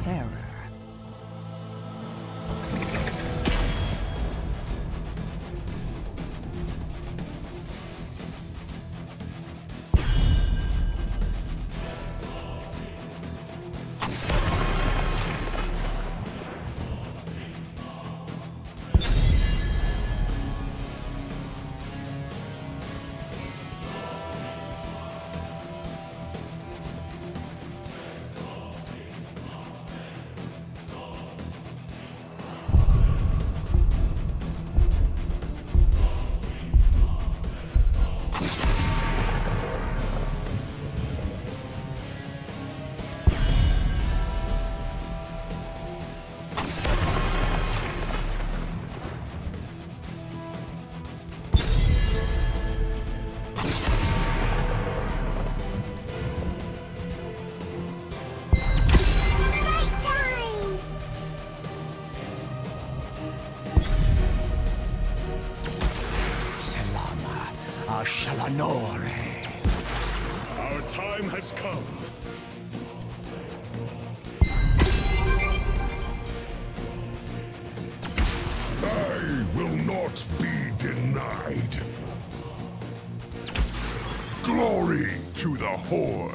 terror. Shalanore. Our time has come. I will not be denied. Glory to the Horde.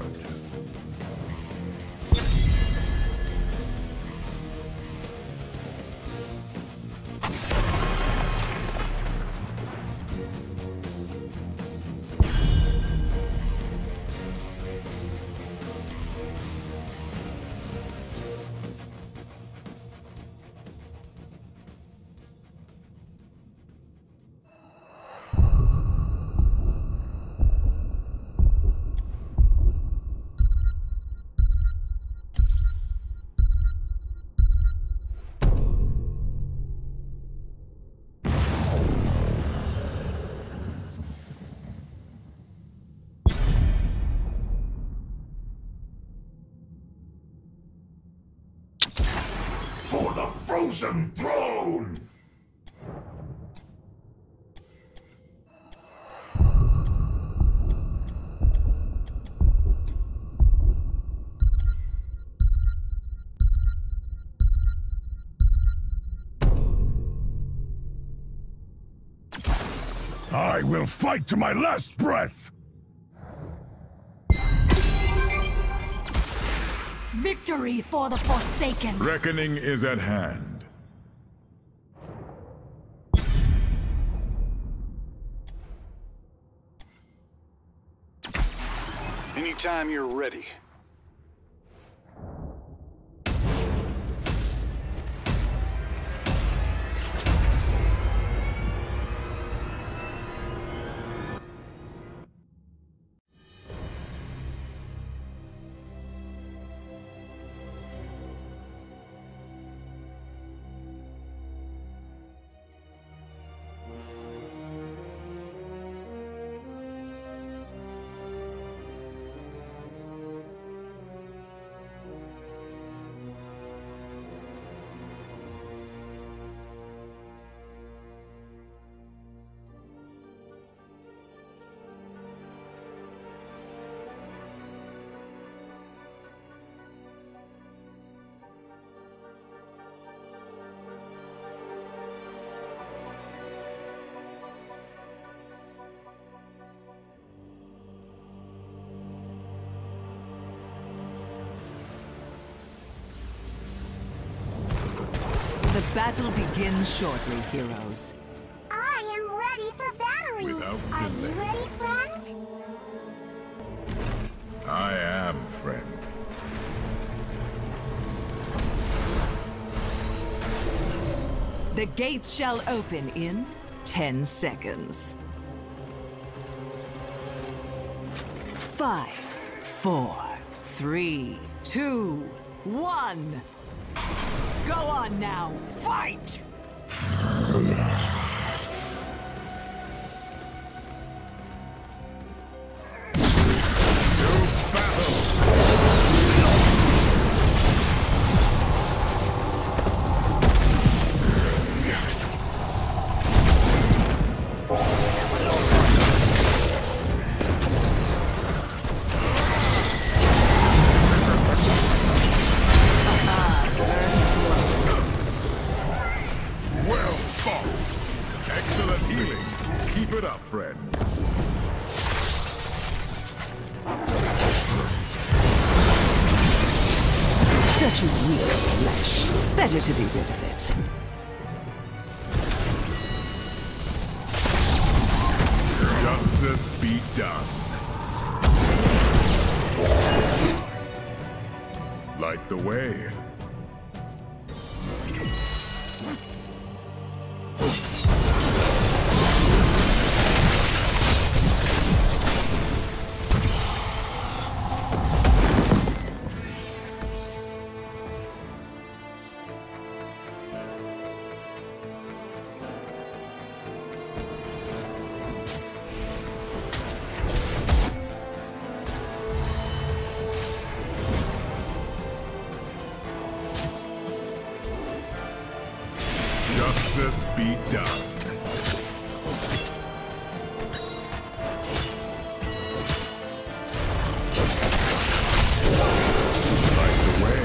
For the Frozen Throne! I will fight to my last breath! Victory for the Forsaken! Reckoning is at hand. Anytime you're ready. The battle begins shortly, heroes. I am ready for battling. Without Are delay. you ready, friend? I am, friend. The gates shall open in 10 seconds. 5, 4, 3, 2, 1. Go on now, fight! Too weak flesh. Better to be rid of it. Justice be done. Light the way. Justice be done. Light the way.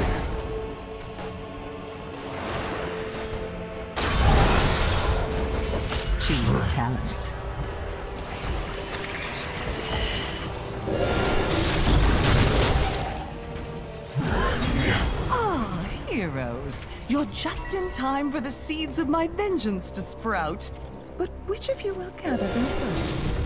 Choose a talent. Heroes, you're just in time for the seeds of my vengeance to sprout. But which of you will gather them first?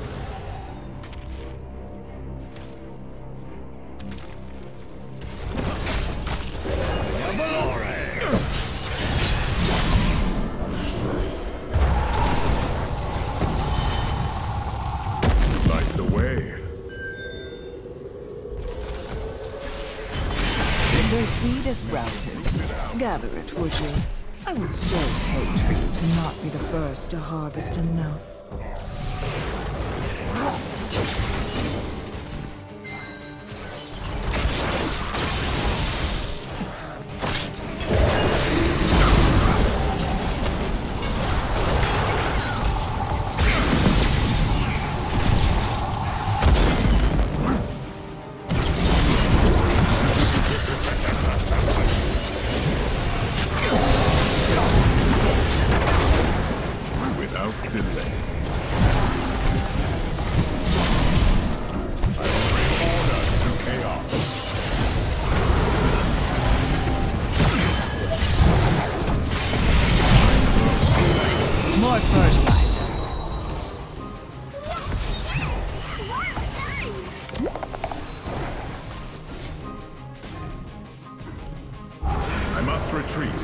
Light the way. Their seed is sprouted. Gather it, would you? I would so hate for you to not be the first to harvest enough. Without delay. I will bring order to chaos. More fertilizer. I must retreat.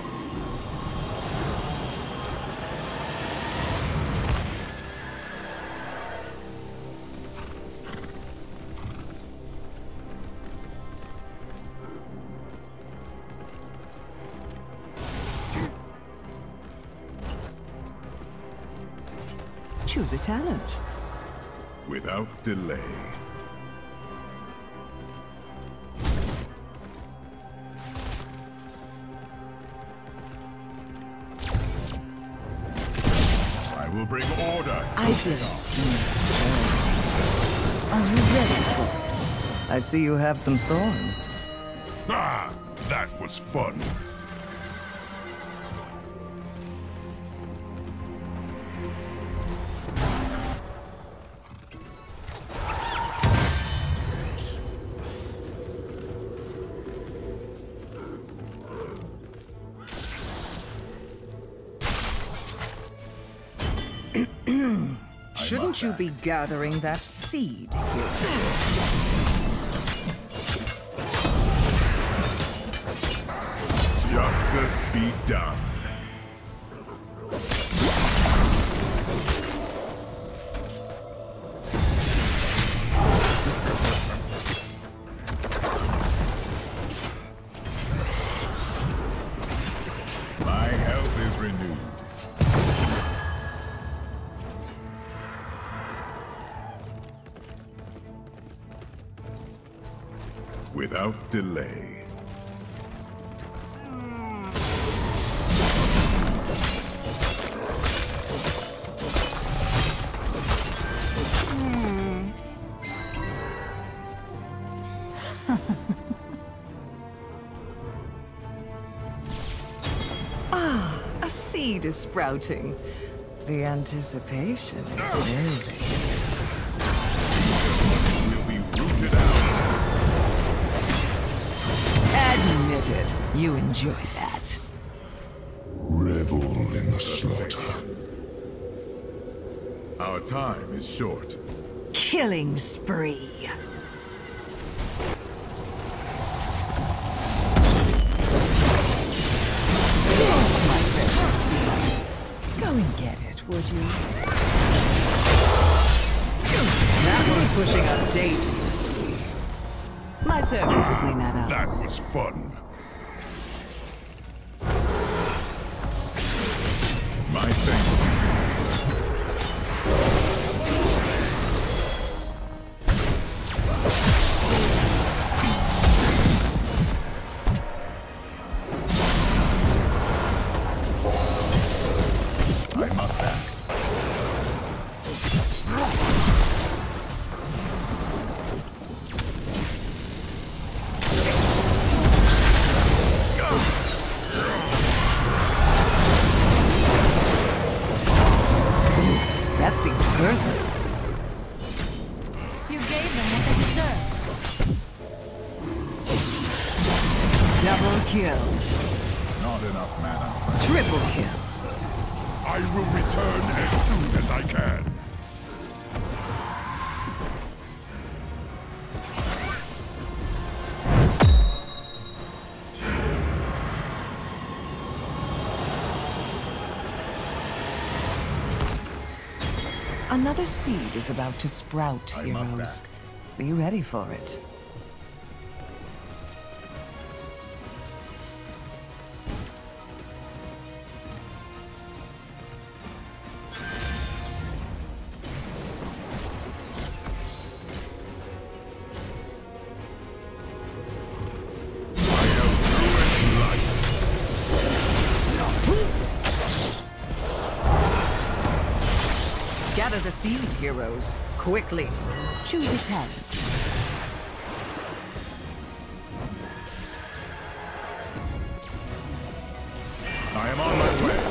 Choose a talent. Without delay. I will bring order. I feel a seed. Are you ready for it? I see you have some thorns. Ah, that was fun. Shouldn't you be gathering that seed here? Justice be done. My health is renewed. Without delay. A seed is sprouting. The anticipation is building. Will be rooted out. Admit Good. You enjoy that. Revel in the slaughter. Our time is short. Killing spree. There's my precious seed. Go and get it, would you? That was pushing up daisies. My servants will clean that up. That was fun. My thanks to you. I must act. That seemed personal. You gave them what they deserved. Double kill. Not enough mana. Triple kill. I will return as soon as I can. Another seed is about to sprout, I must heroes. act. Be ready for it. Gather the seed, heroes. Quickly. Choose a talent. I am on my way.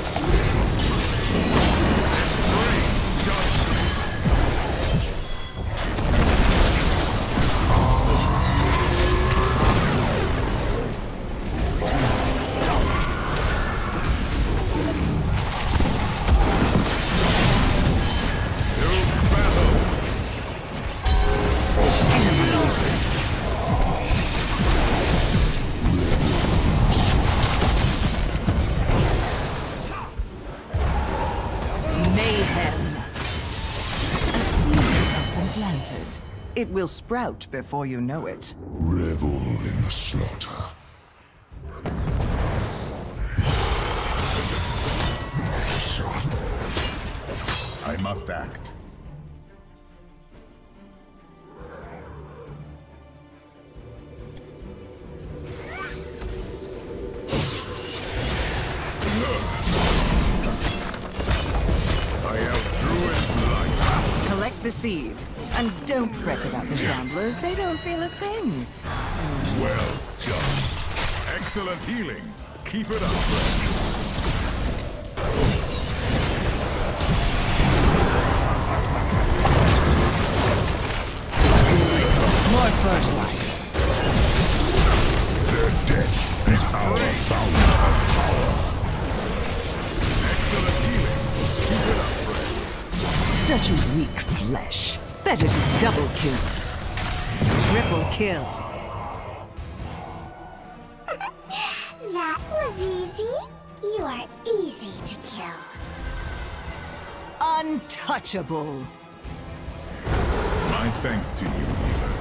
It will sprout before you know it. Revel in the slaughter. I must act. Collect the seed. And don't fret about the Shamblers. They don't feel a thing. Well done. Excellent healing. Keep it up, friend. More fertilizer. Their death is our fountain of power. Excellent healing. Keep it up, friend. Such weak flesh. Better to double kill. Triple kill. That was easy. You are easy to kill. Untouchable. My thanks to you, healer.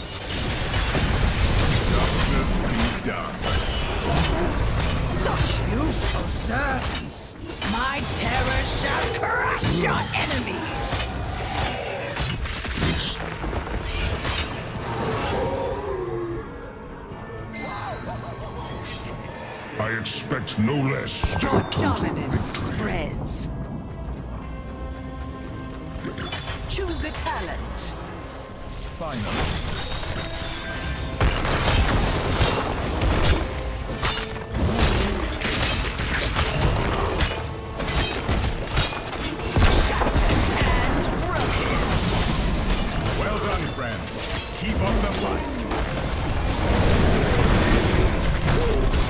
Justice be done. Such useful servants. My terror shall crush your enemies. I expect no less. Your dominance spreads. Choose a talent. Finally. Well done, friend. Keep up the fight.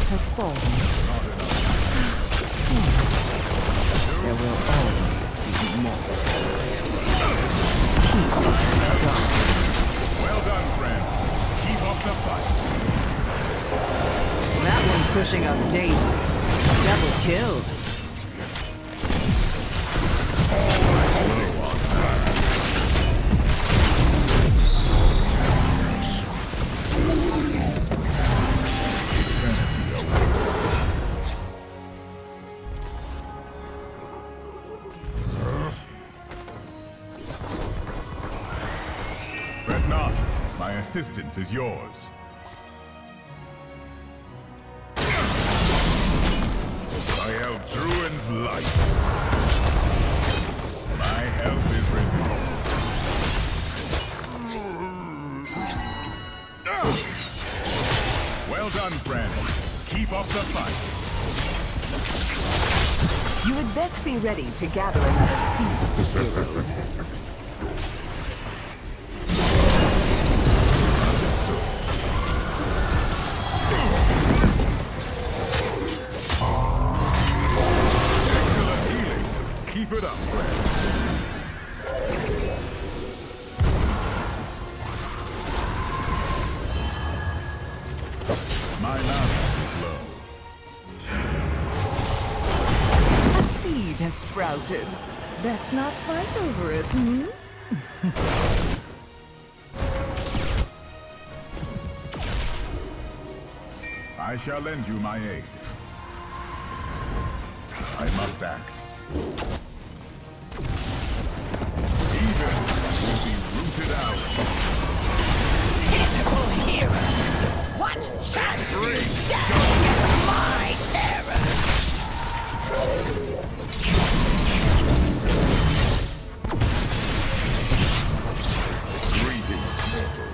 have fallen. There will always be more. Keep going. Well done, friends. Keep up the fight. That one's pushing up daisies. Double killed. Fret not. My assistance is yours. By Eldruin's light. My help is renewed. Well done, friends. Keep up the fight. You had best be ready to gather another seed of the heroes. Excellent healing. Keep it up, friends. My master is low. A seed has sprouted. Best not fight over it, hmm? I shall lend you my aid. I must act. Even will be rooted out. Pitiful heroes! What chance do you stand against my terror? Greetings, mortal.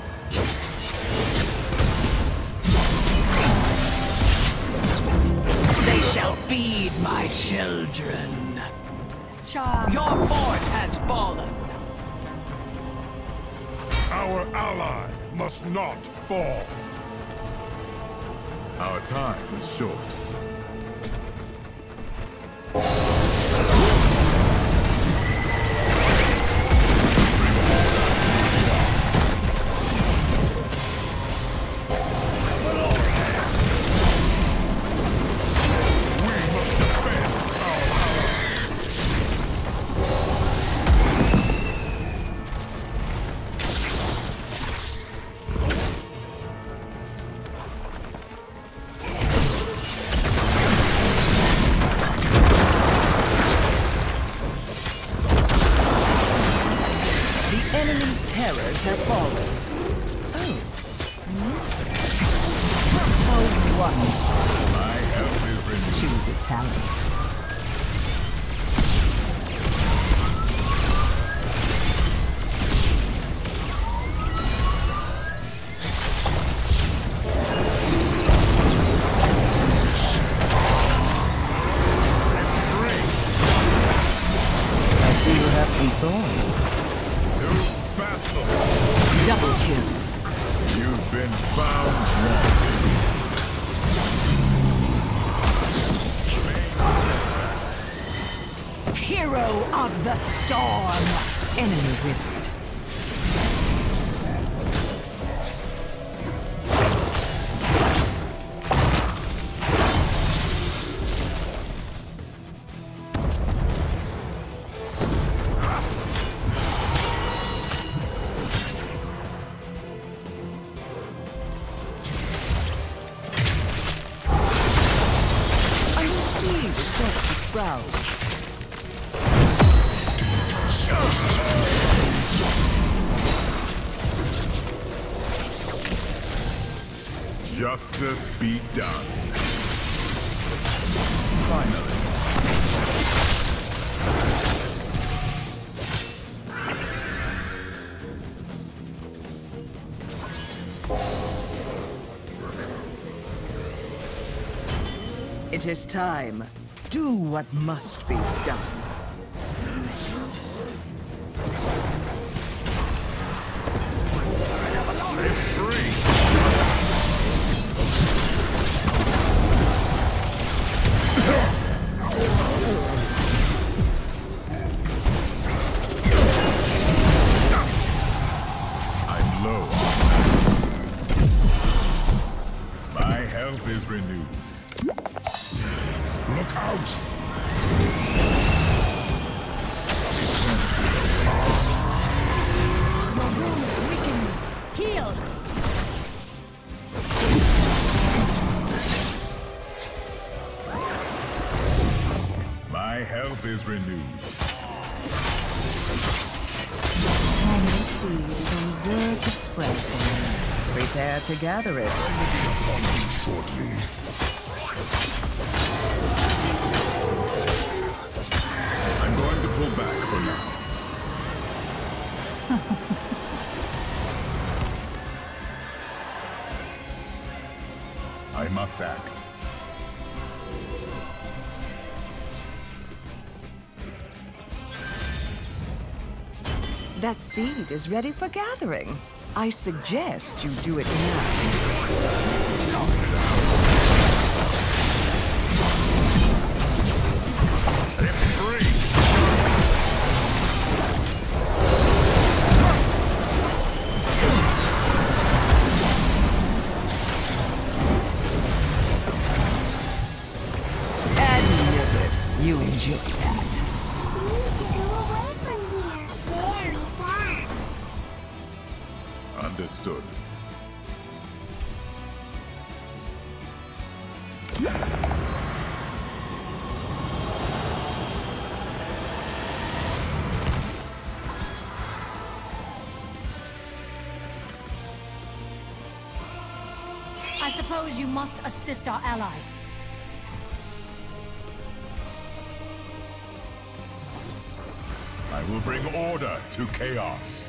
They shall feed my children. Charm. Your fort has fallen. Our ally must not fall. Our time is short. Enemy's terrors have fallen. Oh, music. How wonderful. My help is renewed. Choose a talent. I see you have some thorns. Double kill. You've been found wanting. Hero of the storm! Enemy rift. Sprout. Justice be done. Finally. It is time. Do what must be done. It's free. slow. My health is renewed. Look out! Your wounds weaken me. Heal! My health is renewed. Tiny seed is on the verge of sprouting. Prepare to gather it. Shortly. I'm going to pull back for now. I must act. That seed is ready for gathering. I suggest you do it now. Admit it. You enjoy that. We need to go away from here very fast. Understood. I suppose you must assist our ally. I will bring order to chaos.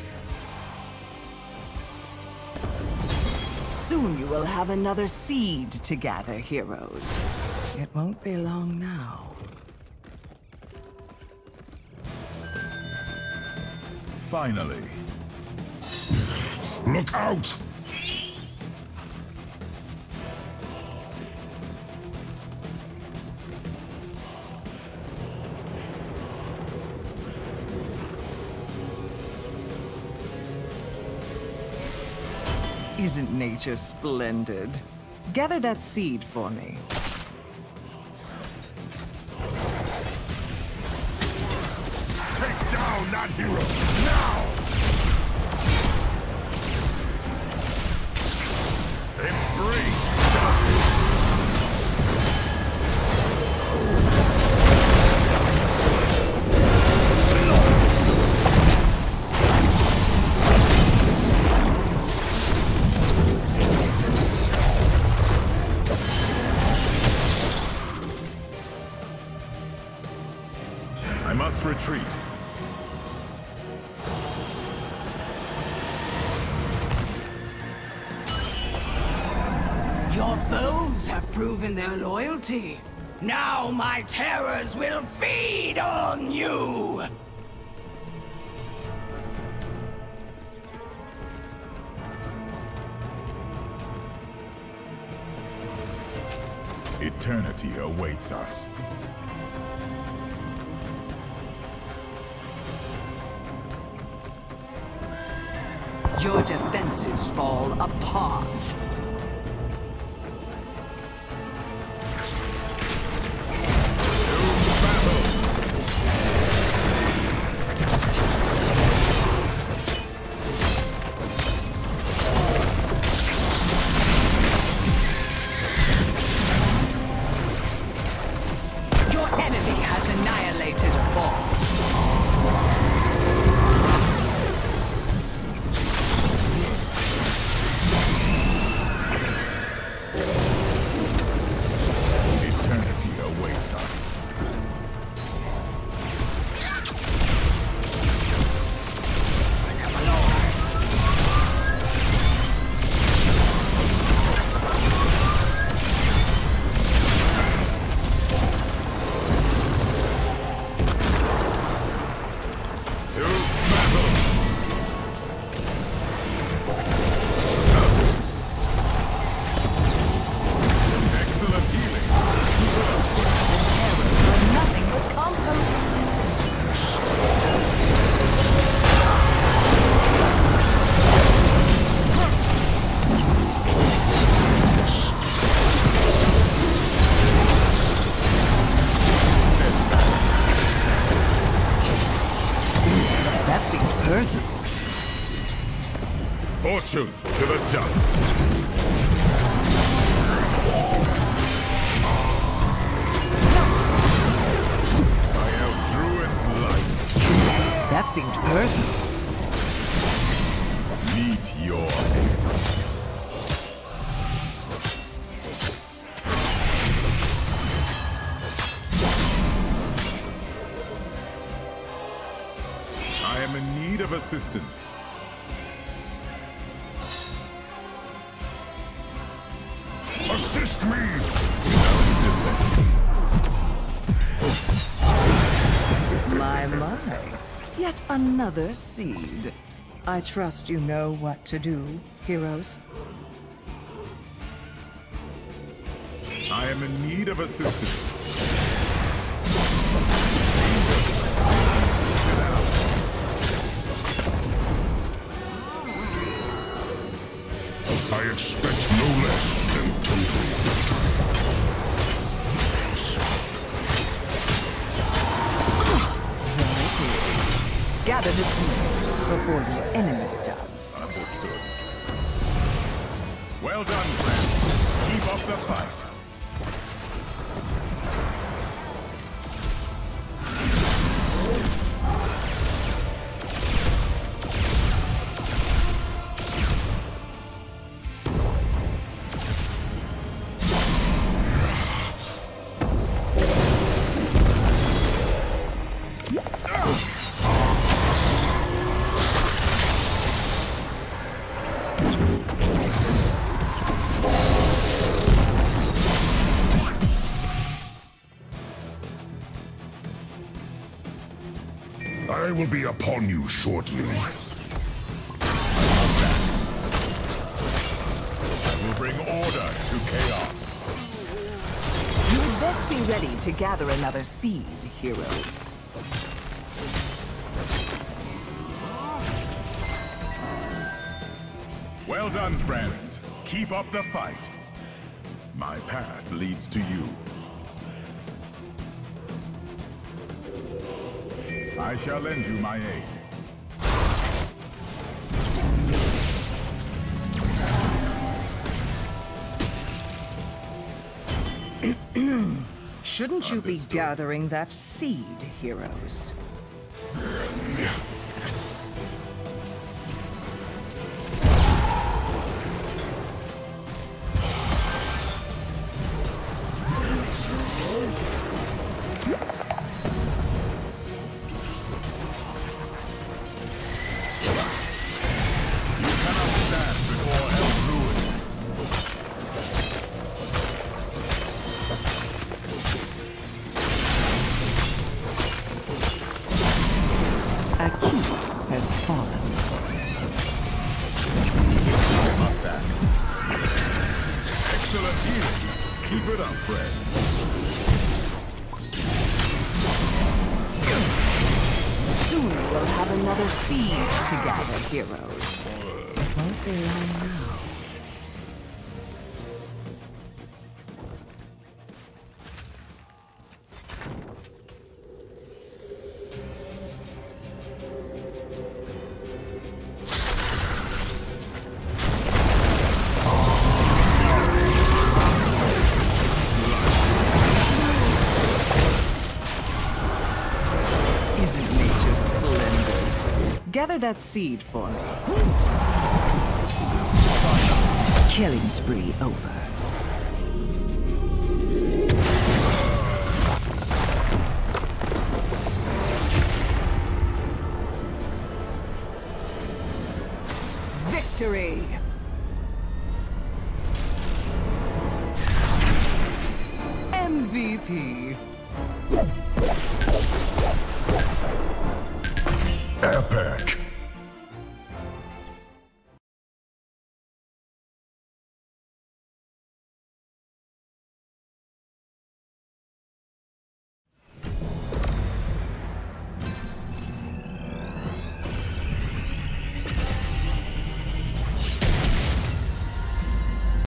Soon you will have another seed to gather, heroes. It won't be long now. Finally. Look out! Isn't nature splendid? Gather that seed for me. Take down that hero! Now! Embrace! I must retreat. Your foes have proven their loyalty. Now my terrors will feed on you! Eternity awaits us. Your defenses fall apart. Your enemy has annihilated a vault. Fortune to the just. I am Druid's light. That seemed personal. Meet your end. I am in need of assistance. Assist me! My. Yet another seed. I trust you know what to do, heroes. I am in need of assistance. I expect no less than total victory. There it is. Gather the seed before your enemy does. Understood. Well done, friends. Keep up the fight. I will be upon you shortly. I will bring order to chaos. You would best be ready to gather another seed, heroes. Well done, friends. Keep up the fight. My path leads to you. I shall lend you my aid. Shouldn't you be gathering that seed, heroes? A keep has fallen. I must act. Excellent healing. Keep it up, friend. Soon we'll have another seed to gather, heroes. It won't be long now. Isn't nature splendid? Gather that seed for me. Killing spree over. Victory! MVP. Epic.